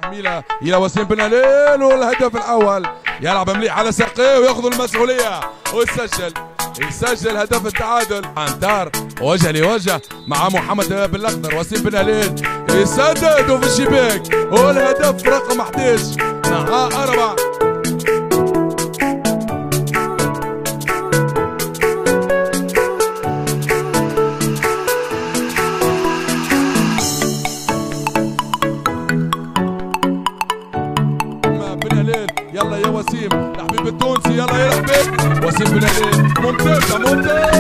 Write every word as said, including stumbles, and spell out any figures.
جميله الى وسيم بن هليل والهدف الاول. يلعب مليح على ساقيه وياخذ المسؤوليه ويسجل يسجل هدف التعادل. عنتار وجه لوجه مع محمد بن الاخضر. وسيم بن هليل يسدد في الشباك والهدف رقم احد عشر مع اربعه. بن هليل يلا يا وسيم الحبيب التونسي يلا يا حبيب. وسيم بن هليل ممتازه ممتازه